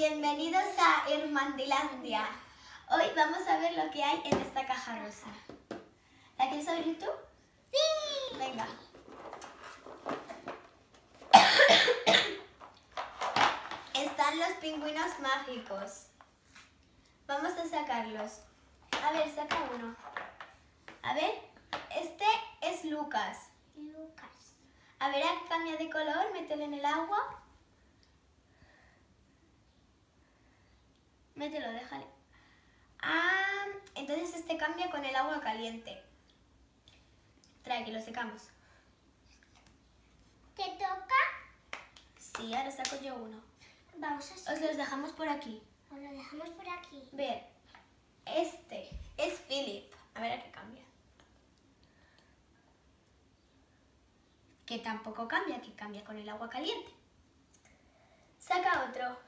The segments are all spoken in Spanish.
Bienvenidos a Irmandilandia. Hoy vamos a ver lo que hay en esta caja rosa. ¿La quieres abrir tú? ¡Sí! Venga. Están los pingüinos mágicos. Vamos a sacarlos. A ver, saca uno. A ver, este es Lucas. A ver, aquí cambia de color, mételo en el agua. Mételo, déjale. Ah, entonces este cambia con el agua caliente. Trae, que lo secamos. ¿Te toca? Sí, ahora saco yo uno. Vamos a Os los dejamos por aquí. Os lo dejamos por aquí. Ver, este es Philip. A ver a qué cambia. Que tampoco cambia, que cambia con el agua caliente. Saca otro.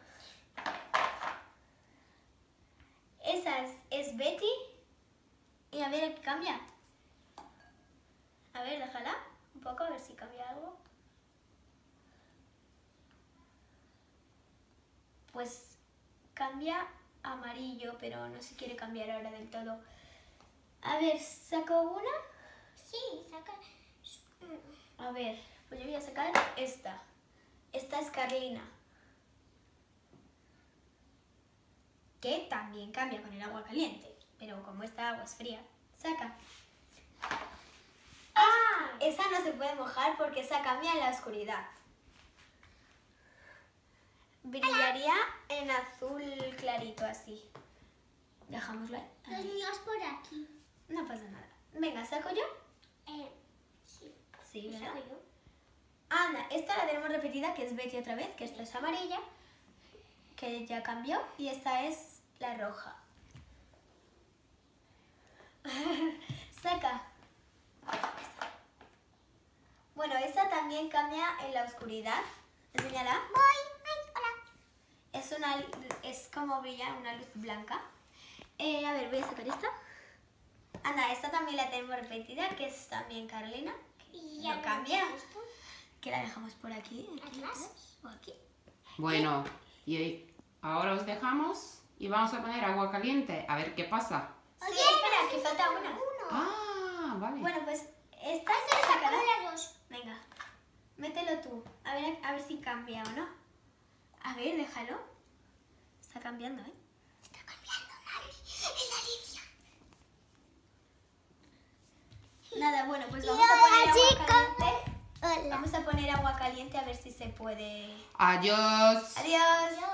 Esa es Betty. Y a ver a qué cambia. A ver, déjala un poco, a ver si cambia algo. Pues cambia amarillo, pero no se quiere cambiar ahora del todo. A ver, ¿saco una? Sí, saca. A ver, pues yo voy a sacar esta. Esta es Carlina. Que también cambia con el agua caliente, pero como esta agua es fría, saca. ¡Ah! Esa no se puede mojar porque esa cambia en la oscuridad. Brillaría en azul clarito así. Dejámoslo ahí. Los míos por aquí. No pasa nada. Venga, ¿saco yo? Sí. Sí, ¿verdad? Saco yo. Anda, esta la tenemos repetida, que es Betty otra vez, que esta es amarilla, que ya cambió, y esta es la roja. Saca. Bueno, esa también cambia en la oscuridad. Enséñala. Voy. Ay, hola. Es como brilla una luz blanca. A ver, voy a sacar esta. Anda, esta también la tenemos repetida, que es también Carolina. Y No ya cambia. lo esto. Que la dejamos por aquí. Atrás. O aquí. Bueno, y ahora os dejamos y vamos a poner agua caliente a ver qué pasa. Sí, espera, que falta una. Ah, vale. Bueno, pues esta Esta es la sacada. sacamos las dos. Venga, mételo tú. A ver si cambia o no. A ver, déjalo. Está cambiando, ¿eh? Está cambiando, Mari. Es Alicia. Nada, bueno, pues Y vamos a poner hola, agua chicos. caliente. Hola. Vamos a poner agua caliente a ver si se puede. Adiós. Adiós.